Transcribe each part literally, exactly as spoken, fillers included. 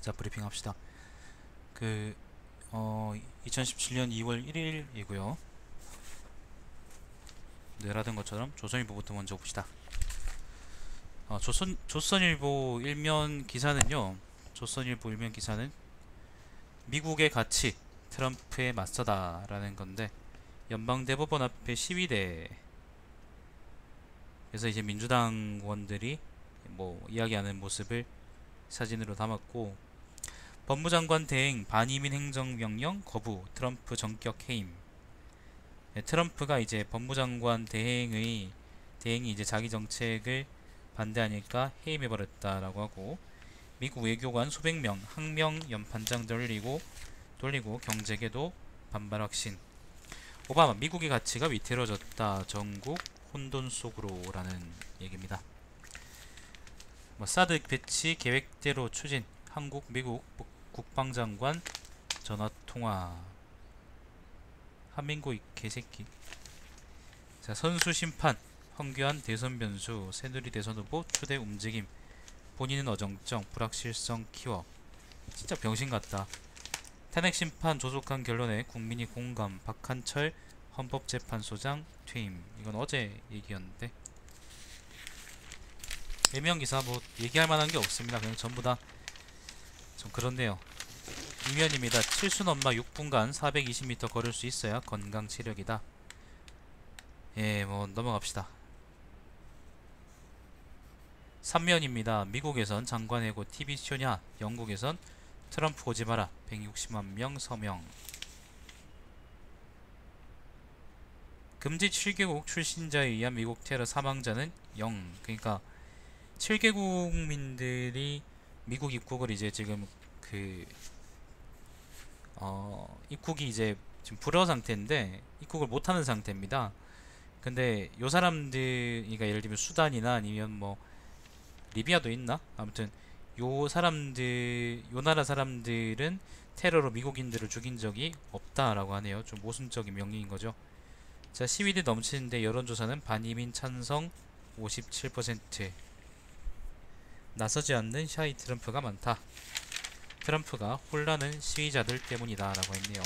자, 브리핑 합시다. 그, 어, 이천십칠년 이월 일일이고요. 늘 하던 것처럼 조선일보부터 먼저 봅시다. 어, 조선, 조선일보 일면 기사는요, 조선일보 일면 기사는 미국의 가치, 트럼프에 맞서다 라는 건데, 연방대법원 앞에 시위대, 그래서 이제 민주당 의원들이 뭐 이야기하는 모습을 사진으로 담았고, 법무장관 대행 반이민 행정명령 거부, 트럼프 전격 해임. 네, 트럼프가 이제 법무장관 대행의 대행이 이제 자기 정책을 반대하니까 해임해버렸다라고 하고, 미국 외교관 수백 명 항명 연판장 돌리고 돌리고 경제계도 반발 확신. 오바마 미국의 가치가 위태로워졌다. 전국 혼돈 속으로라는 얘기입니다. 뭐 사드 배치 계획대로 추진. 한국 미국 국방장관 전화 통화. 한민구 이 개새끼. 자, 선수 심판. 황교안 대선 변수. 새누리 대선 후보 초대 움직임. 본인은 어정쩡 불확실성 키워. 진짜 병신 같다. 탄핵 심판 조속한 결론에 국민이 공감. 박한철 헌법재판소장 퇴임. 이건 어제 얘기였는데, 일면 기사 뭐 얘기할 만한 게 없습니다. 그냥 전부 다 좀 그런데요. 이면입니다. 칠순 엄마 육 분간 사백이십 미터 걸을 수 있어야 건강 체력이다. 예, 뭐 넘어갑시다. 삼 면입니다. 미국에선 장관 해고 티비쇼냐, 영국에선 트럼프 오지 마라, 백육십만 명 서명. 금지 칠 개국 출신자에 의한 미국 테러 사망자는 영. 그러니까 칠 개국민들이 미국 입국을 이제 지금 그 어, 입국이 이제 지금 불허 상태인데 입국을 못하는 상태입니다. 근데 요 사람들, 그러니까 예를 들면 수단이나 아니면 뭐 리비아도 있나? 아무튼 요 사람들, 요 나라 사람들은 테러로 미국인들을 죽인 적이 없다라고 하네요. 좀 모순적인 명령인 거죠. 자, 시위대 넘치는데 여론조사는 반이민 찬성 오십칠 퍼센트. 나서지 않는 샤이 트럼프가 많다. 트럼프가 혼란은 시위자들 때문이다 라고 했네요.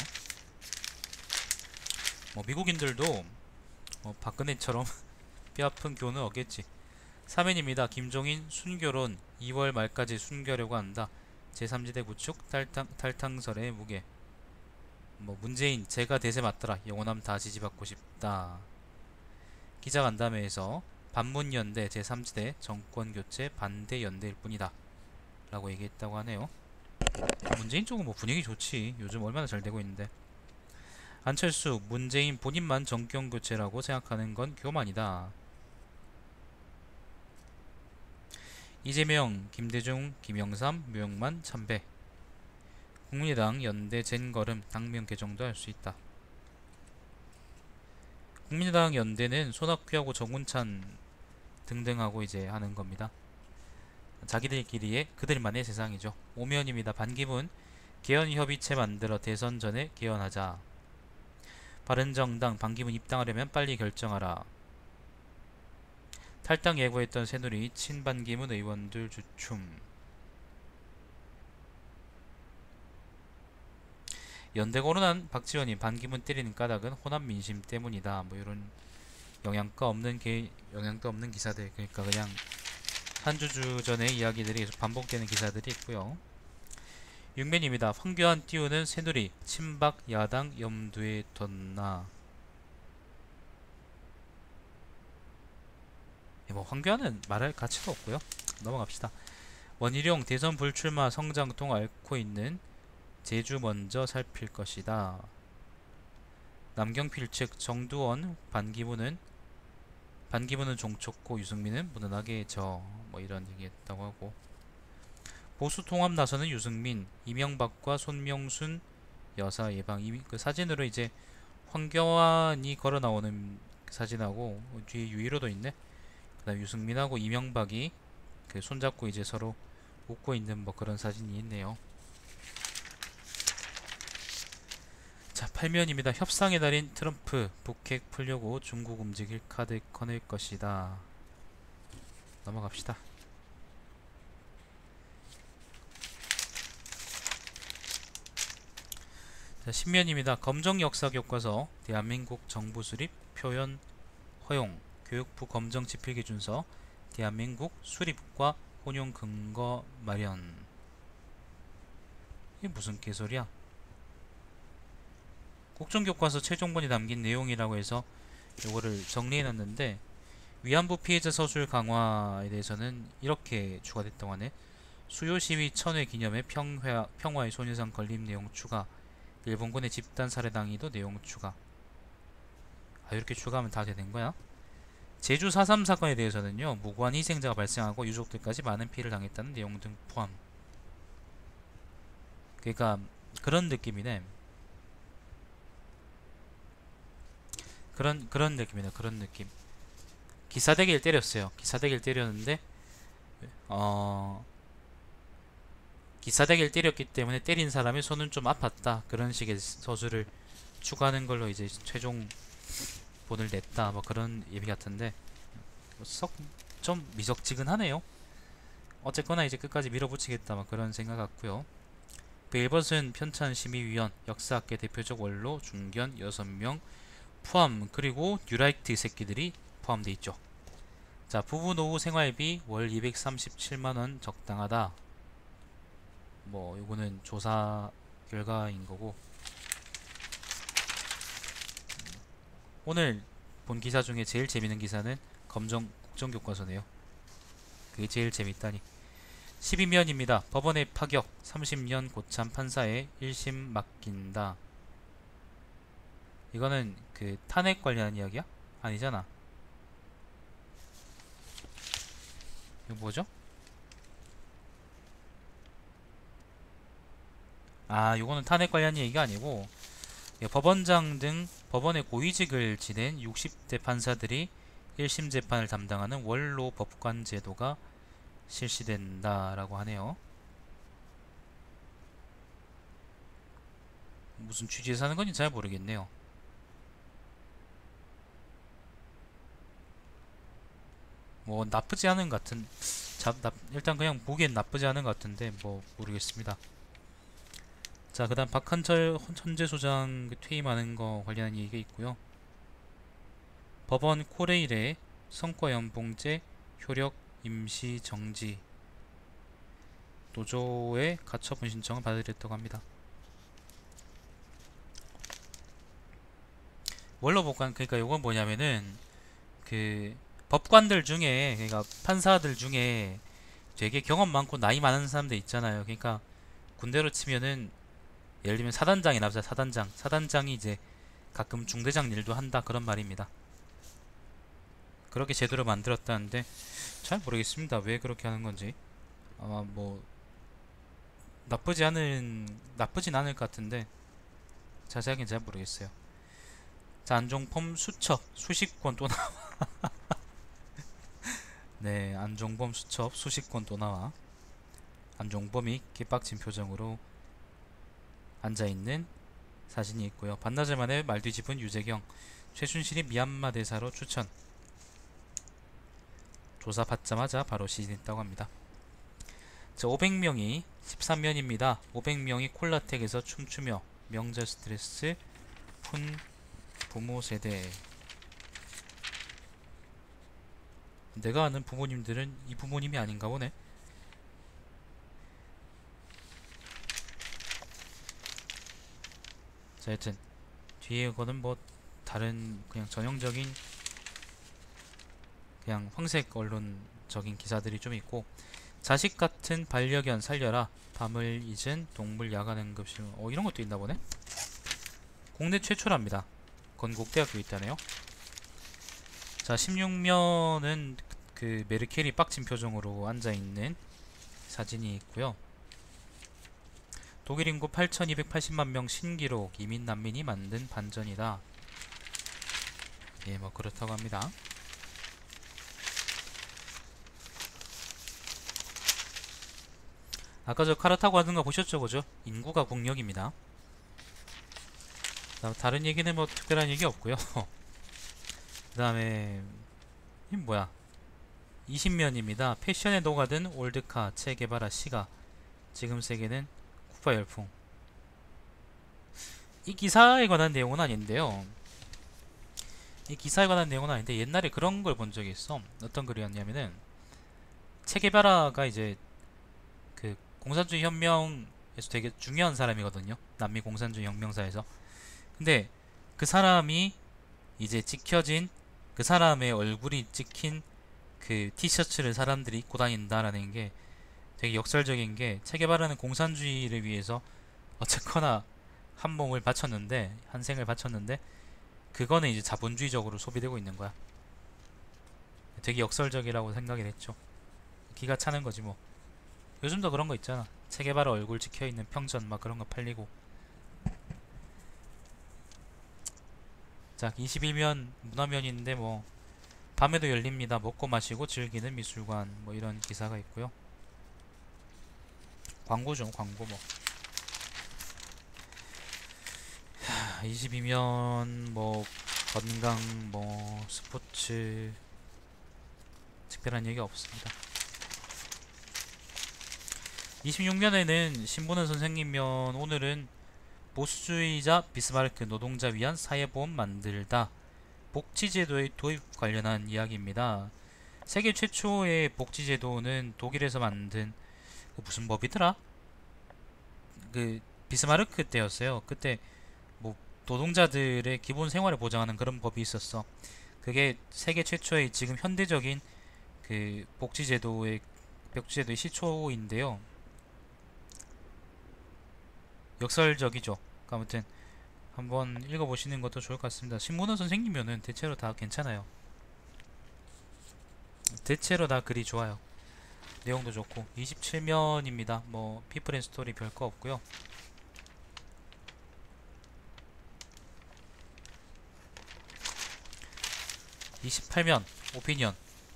뭐 미국인들도 뭐 박근혜처럼 뼈아픈 교훈을 얻겠지. 삼 회입니다. 김종인 순교론 이월 말까지 순교하려고 한다. 제삼지대 구축 탈당, 탈당설의 무게. 뭐 문재인 제가 대세 맞더라. 영원함 다 지지받고 싶다. 기자간담회에서 반문연대 제삼지대 정권교체 반대연대일 뿐이다 라고 얘기했다고 하네요. 문재인 쪽은 뭐 분위기 좋지. 요즘 얼마나 잘 되고 있는데. 안철수 문재인 본인만 정권교체라고 생각하는 건 교만이다. 이재명 김대중 김영삼 묘영만 참배. 국민의당 연대 젠걸음 당면 개정도 할 수 있다. 국민의당 연대는 손학규하고 정운찬 등등하고 이제 하는 겁니다. 자기들끼리의 그들만의 세상이죠. 오면입니다. 반기문 개헌협의체 만들어 대선 전에 개헌하자. 바른정당 반기문 입당하려면 빨리 결정하라. 탈당 예고했던 새누리 친반기문 의원들 주춤. 연대 거론한 박지원이 반기문 때리는 까닭은 호남 민심 때문이다. 뭐 이런 영양가 없는 게 영양도 없는 기사들. 그러니까 그냥 한 주 전의 이야기들이 계속 반복되는 기사들이 있고요. 육 면입니다. 황교안 띄우는 새누리 친박 야당 염두에 뒀나. 뭐 황교안은 말할 가치도 없고요. 넘어갑시다. 원희룡 대선 불출마 성장통 앓고 있는 제주 먼저 살필 것이다. 남경필 측 정두원 반기문은 반기문은 종쳤고 유승민은 무난하게 져. 뭐 이런 얘기했다고 하고, 보수 통합 나서는 유승민 이명박과 손명순 여사 예방. 이, 그 사진으로 이제 황교안이 걸어 나오는 사진하고 뒤에 유일호도 있네. 그다음 유승민하고 이명박이 그 손잡고 이제 서로 웃고 있는 뭐 그런 사진이 있네요. 자, 팔 면입니다. 협상의 달인 트럼프 북핵 풀려고 중국 움직일 카드 꺼낼 것이다. 넘어갑시다. 자, 십 면입니다. 검정 역사 교과서, 대한민국 정부 수립, 표현 허용, 교육부 검정 지필기준서, 대한민국 수립과 혼용 근거 마련. 이게 무슨 개소리야? 국정교과서 최종본이 담긴 내용이라고 해서 요거를 정리해놨는데, 위안부 피해자 서술 강화에 대해서는 이렇게 추가됐다고 하네. 수요시위 천회 기념회 평화, 평화의 소녀상 건립 내용 추가, 일본군의 집단 살해당의도 내용 추가. 아, 이렇게 추가하면 다 되는 거야? 제주 사 삼 사건에 대해서는요, 무고한 희생자가 발생하고 유족들까지 많은 피해를 당했다는 내용 등 포함. 그러니까 그런 느낌이네. 그런 그런 느낌이네. 그런 느낌. 기사대기를 때렸어요. 기사대기를 때렸는데 어 기사대기를 때렸기 때문에 때린 사람의 손은 좀 아팠다. 그런 식의 서술을 추가하는 걸로 이제 최종 본을 냈다. 뭐 그런 얘기 같은데 썩 좀 미적지근하네요. 어쨌거나 이제 끝까지 밀어붙이겠다. 뭐 그런 생각 같고요. 벨벗은 편찬심의위원, 역사학계 대표적 원로 중견 여섯 명 포함, 그리고 뉴라이트 새끼들이 포함되어 있죠. 자, 부부 노후 생활비 월 이백삼십칠만 원 적당하다. 뭐 요거는 조사 결과인 거고, 오늘 본 기사 중에 제일 재밌는 기사는 검정 국정교과서네요. 그게 제일 재밌다니. 십이 면입니다. 법원의 파격, 삼십 년 고참 판사의 일 심 맡긴다. 이거는 그 탄핵 관련한 이야기야? 아니잖아. 이거 뭐죠? 아, 요거는 탄핵 관련 얘기가 아니고, 예, 법원장 등 법원의 고위직을 지낸 육십 대 판사들이 일 심 재판을 담당하는 원로 법관 제도가 실시된다라고 하네요. 무슨 취지에서 하는 건지 잘 모르겠네요. 뭐 나쁘지 않은 것 같은, 자, 나, 일단 그냥 보기엔 나쁘지 않은 것 같은데 뭐 모르겠습니다. 자, 그 다음 박한철 헌재소장 퇴임하는 거 관련한 얘기가 있고요. 법원 코레일의 성과연봉제 효력 임시 정지, 노조의 가처분 신청을 받아들였다고 합니다. 원로 법관, 그러니까 요건 뭐냐면은 그 법관들 중에, 그러니까 판사들 중에 되게 경험 많고 나이 많은 사람들 있잖아요. 그러니까 군대로 치면은 예를 들면 사단장이나 보자. 사단장 사단장이 이제 가끔 중대장 일도 한다, 그런 말입니다. 그렇게 제도를 만들었다는데 잘 모르겠습니다. 왜 그렇게 하는 건지. 아마 뭐 나쁘지 않은 나쁘진 않을 것 같은데 자세하게는 잘 모르겠어요. 자, 안종범 수첩 수십 권 또 나와. 네, 안종범 수첩 수십 권 또 나와. 안종범이 개빡친 표정으로 앉아있는 사진이 있고요. 반나절 만에 말뒤집은 유재경, 최순실이 미얀마 대사로 추천. 조사 받자마자 바로 시진했다고 합니다. 자, 오백 명이 십삼 면입니다. 오백 명이 콜라텍에서 춤추며 명절 스트레스 푼 부모 세대. 내가 아는 부모님들은 이 부모님이 아닌가 보네. 자, 하여튼 뒤에 거는 뭐 다른 그냥 전형적인 그냥 황색 언론적인 기사들이 좀 있고, 자식 같은 반려견 살려라, 밤을 잊은 동물 야간 응급실, 어 이런 것도 있나 보네. 국내 최초랍니다. 건국대학교 있다네요. 자, 십육 면은 그 메르켈이 빡친 표정으로 앉아있는 사진이 있고요. 독일 인구 팔천이백팔십만 명 신기록, 이민 난민이 만든 반전이다. 예, 뭐 그렇다고 합니다. 아까 저 카르타고 하는 거 보셨죠? 그죠? 인구가 국력입니다. 다른 얘기는 뭐 특별한 얘기 없고요. 그 다음에 이 뭐야, 이십 면입니다. 패션에 녹아든 올드카 체게바라 시가 지금 세계는 쿠파 열풍. 이 기사에 관한 내용은 아닌데요. 이 기사에 관한 내용은 아닌데 옛날에 그런 걸 본 적이 있어. 어떤 글이었냐면은 체게바라가 이제 그 공산주의 혁명에서 되게 중요한 사람이거든요. 남미 공산주의 혁명사에서. 근데 그 사람이 이제 찍혀진 그 사람의 얼굴이 찍힌 그 티셔츠를 사람들이 입고 다닌다라는 게 되게 역설적인 게 체게바라는 공산주의를 위해서 어쨌거나 한 몸을 바쳤는데 한 생을 바쳤는데 그거는 이제 자본주의적으로 소비되고 있는 거야. 되게 역설적이라고 생각이 됐죠. 기가 차는 거지 뭐. 요즘도 그런 거 있잖아. 체게바라 얼굴 찍혀있는 평전 막 그런 거 팔리고. 자, 이십일 면 문화면인데 뭐 밤에도 열립니다. 먹고 마시고 즐기는 미술관 뭐 이런 기사가 있고요. 광고죠, 광고 뭐. 이십이 면 뭐 건강 뭐 스포츠 특별한 얘기 없습니다. 이십육 면에는 신보는 선생님면 오늘은 보수주의자 비스마르크 노동자 위한 사회보험 만들다 복지제도의 도입 관련한 이야기입니다. 세계 최초의 복지제도는 독일에서 만든 그 무슨 법이더라? 그 비스마르크 때였어요. 그때 뭐 노동자들의 기본 생활을 보장하는 그런 법이 있었어. 그게 세계 최초의 지금 현대적인 그 복지제도의 복지제도의 시초인데요. 역설적이죠. 아무튼 한번 읽어보시는 것도 좋을 것 같습니다. 신문호 선생님이면은 대체로 다 괜찮아요. 대체로 다 글이 좋아요. 내용도 좋고. 이십칠 면입니다. 뭐 피플 앤 스토리 별거 없고요. 이십팔 면 오피니언.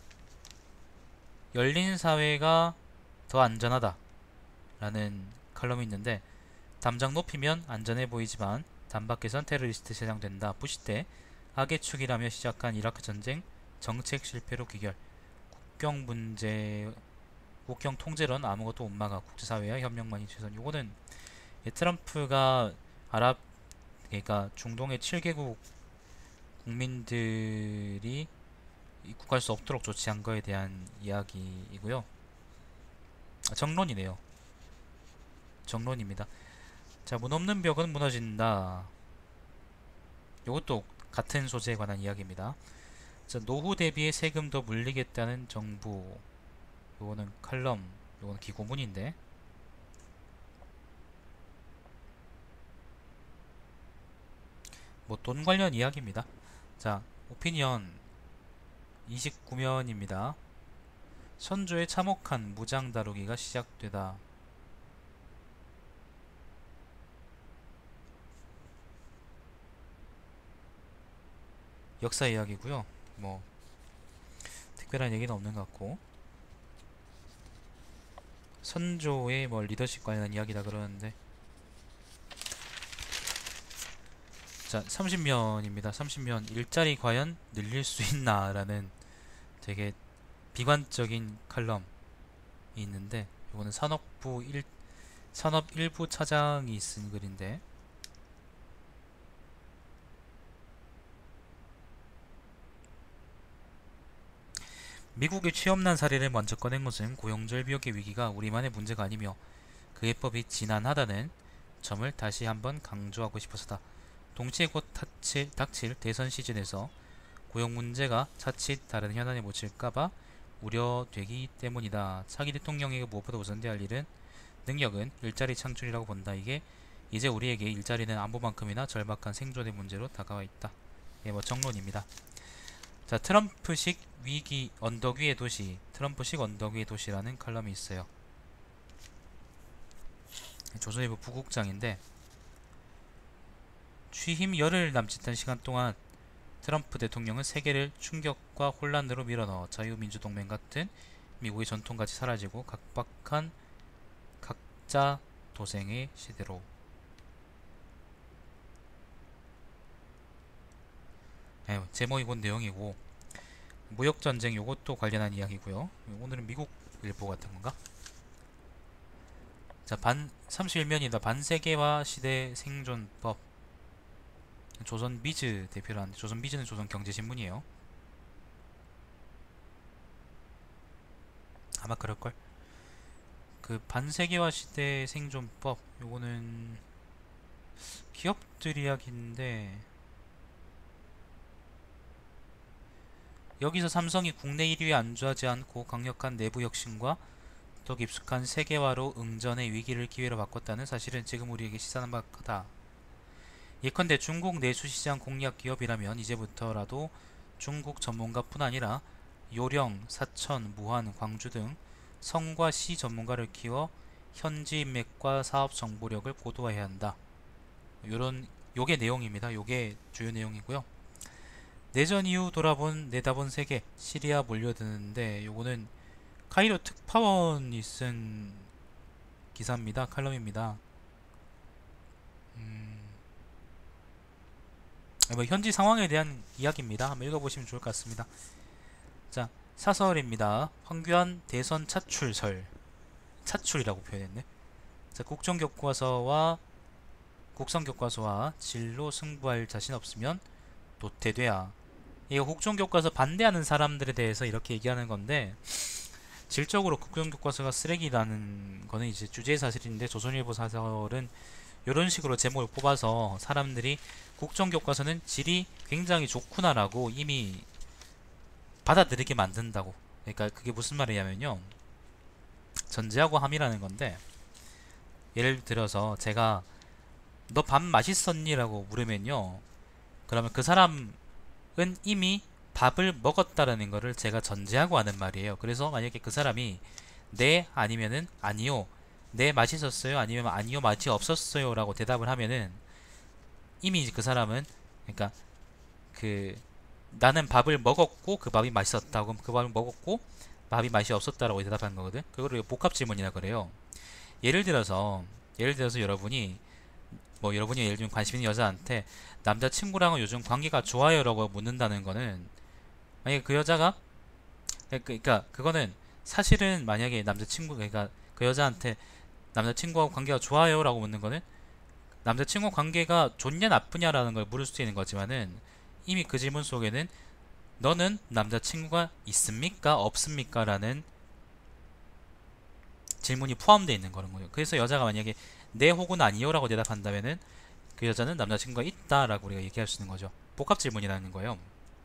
열린 사회가 더 안전하다 라는 칼럼이 있는데, 담장 높이면 안전해 보이지만 담 밖에선 테러리스트 세상된다. 부시 때 악의 축이라며 시작한 이라크 전쟁 정책 실패로 귀결. 국경 문제, 국경 통제론 아무것도 못 막아. 국제사회와 협력만이 최선. 요거는 트럼프가 아랍, 그러니까 중동의 칠 개국 국민들이 입국할 수 없도록 조치한 거에 대한 이야기이고요. 아, 정론이네요. 정론입니다. 자, 문 없는 벽은 무너진다. 이것도 같은 소재에 관한 이야기입니다. 자, 노후 대비에 세금 더 물리겠다는 정부. 요거는 칼럼, 요거는 기고문인데. 뭐 돈 관련 이야기입니다. 자, 오피니언 이십구 면입니다. 선조의 참혹한 무장 다루기가 시작되다. 역사 이야기고요. 뭐 특별한 얘기는 없는 것 같고, 선조의 뭐 리더십 관련한 이야기다 그러는데. 자, 삼십 면입니다. 삼십 면 일자리 과연 늘릴 수 있나 라는 되게 비관적인 칼럼이 있는데, 이거는 산업부 일, 산업 일부 차장이 쓴 글인데, 미국의 취업난 사례를 먼저 꺼낸 것은 고용절벽의 위기가 우리만의 문제가 아니며 그 해법이 지난하다는 점을 다시 한번 강조하고 싶어서다. 동시에 곧 닥칠, 닥칠 대선 시즌에서 고용 문제가 자칫 다른 현안에 묻힐까봐 우려되기 때문이다. 차기 대통령에게 무엇보다 우선돼야 할 일은 능력은 일자리 창출이라고 본다. 이게 이제 우리에게 일자리는 안보만큼이나 절박한 생존의 문제로 다가와 있다. 예, 뭐 정론입니다. 자, 트럼프식 위기 언덕 위의 도시, 트럼프식 언덕 위의 도시라는 칼럼이 있어요. 조선일보 부국장인데, 취임 열흘 남짓한 시간 동안 트럼프 대통령은 세계를 충격과 혼란으로 밀어넣어 자유민주동맹 같은 미국의 전통같이 사라지고 각박한 각자 도생의 시대로. 네, 제목이 곧 내용이고, 무역전쟁 요것도 관련한 이야기고요. 오늘은 미국 일보 같은 건가? 자, 반 삼십일 면이다. 반세계화 시대 생존법. 조선비즈 대표라는데, 조선비즈는 조선경제신문이에요. 아마 그럴걸. 그 반세계화 시대 생존법, 요거는 기업들 이야기인데, 여기서 삼성이 국내 일 위에 안주하지 않고 강력한 내부 혁신과 더 깊숙한 세계화로 응전의 위기를 기회로 바꿨다는 사실은 지금 우리에게 시사하는 바다. 예컨대 중국 내수시장 공략 기업이라면 이제부터라도 중국 전문가뿐 아니라 요령, 사천, 무한, 광주 등 성과 시 전문가를 키워 현지 인맥과 사업 정보력을 고도화해야 한다. 요런 요게 내용입니다. 요게 주요 내용이고요. 내전 이후 돌아본 내다본 세계, 시리아 몰려드는데, 요거는 카이로 특파원이 쓴 기사입니다. 칼럼입니다. 음, 뭐 현지 상황에 대한 이야기입니다. 한번 읽어보시면 좋을 것 같습니다. 자, 사설입니다. 황교안 대선 차출설. 차출이라고 표현했네. 자, 국정교과서와 국성교과서와 진로 승부할 자신 없으면 도태돼야. 이거 국정교과서 반대하는 사람들에 대해서 이렇게 얘기하는 건데, 질적으로 국정교과서가 쓰레기라는 거는 이제 주제의 사실인데, 조선일보 사설은 이런 식으로 제목을 뽑아서 사람들이 국정교과서는 질이 굉장히 좋구나라고 이미 받아들이게 만든다고. 그러니까 그게 무슨 말이냐면요, 전제하고 함이라는 건데, 예를 들어서 제가 너 밥 맛있었니? 라고 물으면요, 그러면 그 사람은 이미 밥을 먹었다라는 거를 제가 전제하고 하는 말이에요. 그래서 만약에 그 사람이 네 아니면은 아니요, 네 맛있었어요 아니면 아니요 맛이 없었어요 라고 대답을 하면은 이미 그 사람은, 그러니까 그 나는 밥을 먹었고 그 밥이 맛있었다, 그럼 그 밥을 먹었고 밥이 맛이 없었다라고 대답하는 거거든. 그거를 복합 질문이라 그래요. 예를 들어서 예를 들어서 여러분이 뭐 여러분이 예를 들면 관심 있는 여자한테 남자친구랑은 요즘 관계가 좋아요 라고 묻는다는 거는, 만약에 그 여자가, 그러니까 그거는 사실은 만약에 남자친구, 그러니까 그 여자한테 남자친구하고 관계가 좋아요 라고 묻는 거는 남자친구 관계가 좋냐 나쁘냐라는 걸 물을 수 있는 거지만은, 이미 그 질문 속에는 너는 남자친구가 있습니까 없습니까 라는 질문이 포함되어 있는 거는 거예요. 그래서 여자가 만약에 네 혹은 아니요 라고 대답한다면은 그 여자는 남자친구가 있다 라고 우리가 얘기할 수 있는 거죠. 복합 질문이라는 거예요.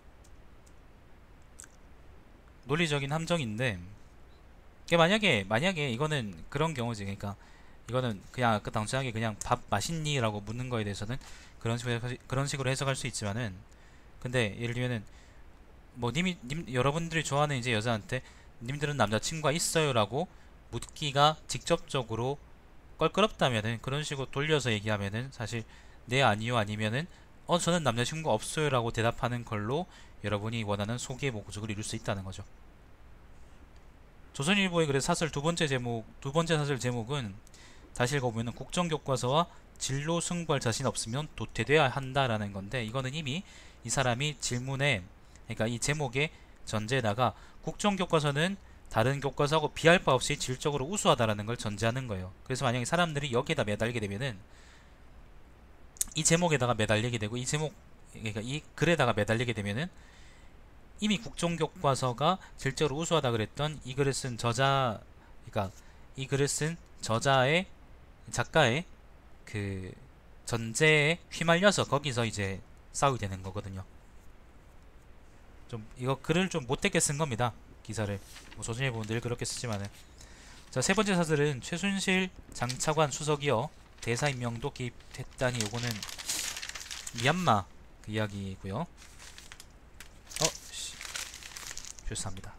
논리적인 함정인데, 이게 만약에 만약에 이거는 그런 경우지. 그러니까 이거는 그냥 아까 당장하게 그냥 밥 맛있니? 라고 묻는 거에 대해서는 그런 식으로 해석- 그런 식으로 해석할 수 있지만은, 근데 예를 들면은 뭐 님이 님 여러분들이 좋아하는 이제 여자한테 님들은 남자친구가 있어요 라고 묻기가 직접적으로 껄끄럽다면은, 그런 식으로 돌려서 얘기하면은 사실 네 아니요 아니면은 어 저는 남자친구가 없어요 라고 대답하는 걸로 여러분이 원하는 소개의 목적을 이룰 수 있다는 거죠. 조선일보의 그래서 사설 두 번째 제목, 두 번째 사설 제목은 다시 읽어보면 국정교과서와 진로 승부할 자신 없으면 도태돼야 한다라는 건데, 이거는 이미 이 사람이 질문에, 그러니까 이 제목의 전제에다가 국정교과서는 다른 교과서하고 비할 바 없이 질적으로 우수하다라는 걸 전제하는 거예요. 그래서 만약에 사람들이 여기에다 매달리게 되면은, 이 제목에다가 매달리게 되고 이 제목, 그러니까 이 글에다가 매달리게 되면은 이미 국정교과서가 질적으로 우수하다 그랬던 이 글을 쓴 저자, 그러니까 이 글을 쓴 저자의, 작가의 그 전제에 휘말려서 거기서 이제 싸우게 되는 거거든요. 좀 이거 글을 좀 못되게 쓴 겁니다. 기사를. 뭐 조선일보는 늘 그렇게 쓰지만은. 자, 세 번째 사설은 최순실 장차관 수석이요 대사 임명도 개입했다니, 요거는 미얀마 그 이야기고요. 어, 씨, 죄송합니다.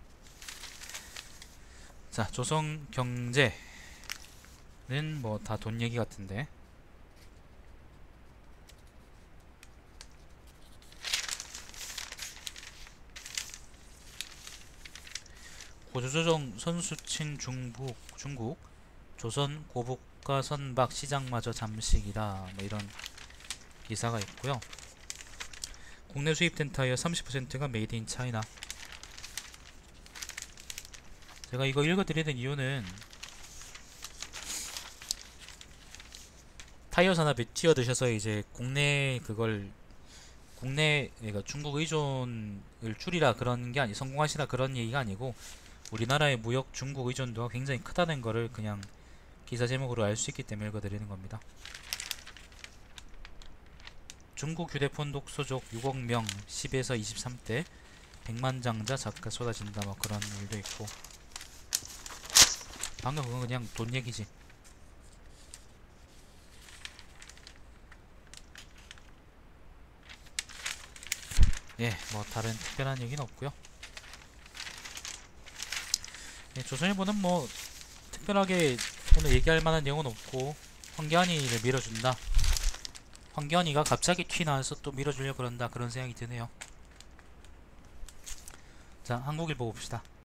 자, 조선경제는 뭐 다 돈 얘기 같은데, 고조조정 선수친 중국, 중국 조선 고부가 선박 시장마저 잠식이다, 뭐 이런 기사가 있고요. 국내 수입된 타이어 삼십 퍼센트가 메이드 인 차이나. 제가 이거 읽어드리는 이유는 타이어 산업에 뛰어드셔서 이제 국내 그걸 국내 그러니까 중국 의존을 줄이라 그런 게 아니 성공하시라 그런 얘기가 아니고 우리나라의 무역 중국 의존도가 굉장히 크다는 거를 그냥 기사 제목으로 알 수 있기 때문에 읽어드리는 겁니다. 중국 휴대폰 독소족 육억 명 십에서 이십삼 대 백만 장자 작가 쏟아진다 뭐 그런 일도 있고 방금 그건 그냥 돈 얘기지. 예, 뭐 다른 특별한 얘기는 없고요. 예, 조선일보는 뭐 특별하게 오늘 얘기할 만한 내용은 없고 황교안이를 밀어준다. 황교안이가 갑자기 튀나와서 또 밀어주려고 그런다 그런 생각이 드네요. 자, 한국일보 봅시다.